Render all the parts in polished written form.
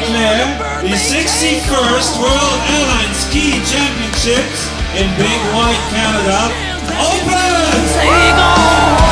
declare the 61st World Airline Ski Championships in Big White, Canada open! Take on.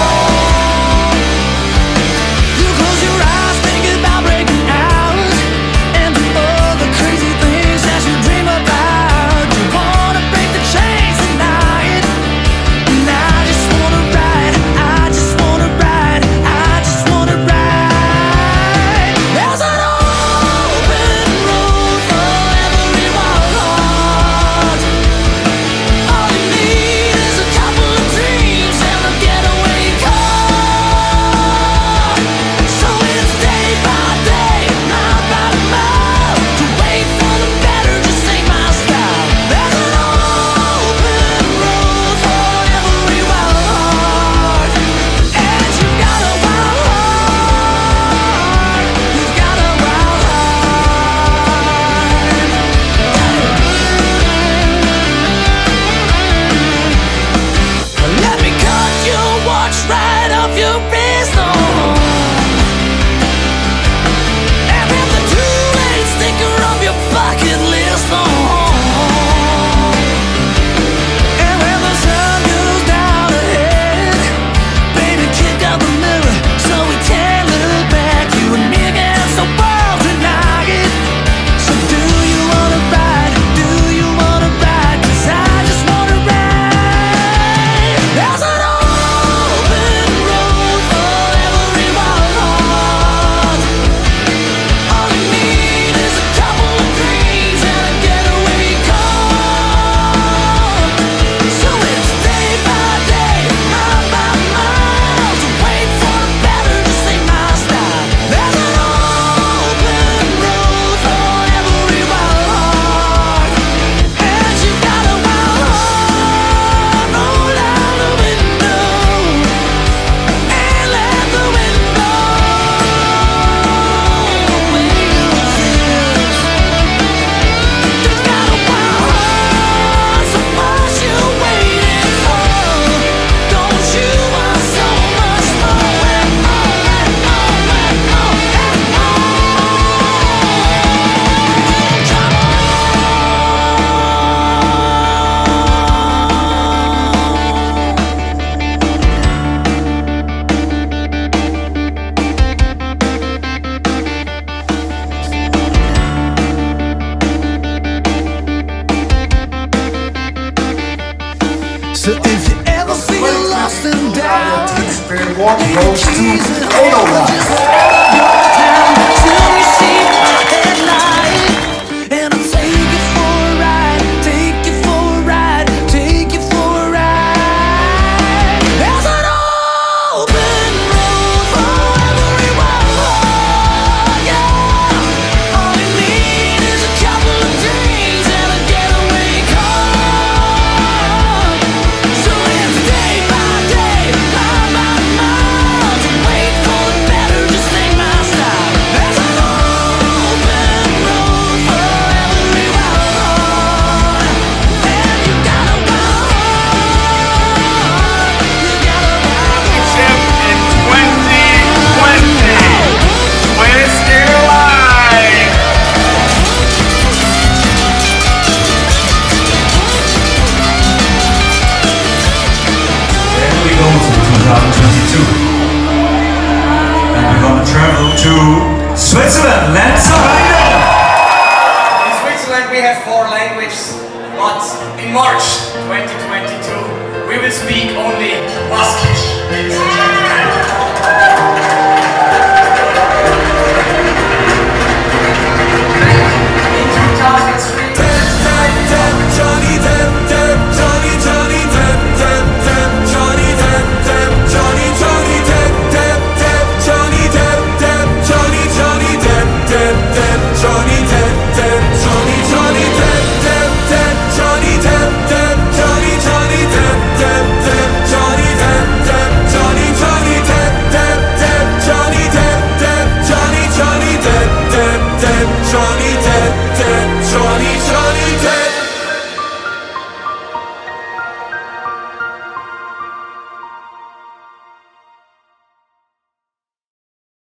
You close your eyes, think about breaking out, and all the crazy things that you dream about. You wanna break the chains tonight, and I just wanna ride, I just wanna ride, I just wanna ride. There's an open road for every wild heart. All you need is a couple of dreams and a getaway car. So it's day by day, mile by mile, to wait for the better, just ain't my style. There's an open road for every wild heart, and you've got a wild heart, you've got a wild heart. Let me cut your watch right off your wrist, oh. And rip the two-lane sticker off your bucket list, oh. And when the sun goes down ahead, baby, kick out the mirror so we can look back. You and me against the world tonight. So do you wanna ride? Do you wanna ride? 'Cause I just wanna ride. There's an open road for every wild heart. All you need is a couple of dreams and a getaway car. So it's day by day, mile by mile, to wait for the better, just ain't my style. There's an open road for every wild heart, and you've got a wild heart. Roll out the window and let the wind blow away your fears. You've got a wild heart, so what's you waiting for? Don't you want so much more and more and more and more and more? Come on. So if you ever feel lost and down, Spirit Walk goes to 801. just hold your town till you see my headlight, and I'll take you for a ride, take you for a ride, take you for a ride. There's an open road for every wild heart, yeah. All you need is a couple of dreams and a getaway car. So it's day by day, mile by mile, to wait for the better, just ain't my style. There's an open road for every wild heart, and you got a wild heart, you got a wild Championship in 2020. Twisted Live. Then we go to 2022. And we're gonna travel to Switzerland. Let's go! In Switzerland we have 4 languages, but in March 2022 we will speak only Baskish, ladies and gentlemen.